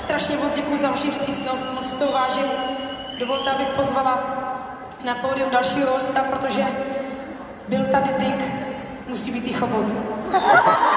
strašně moc děkuji za vaši vstřícnost, moc si to vážím. Dovolte, abych pozvala na pódium dalšího hosta, protože byl tady Dick, musí být i Chobot.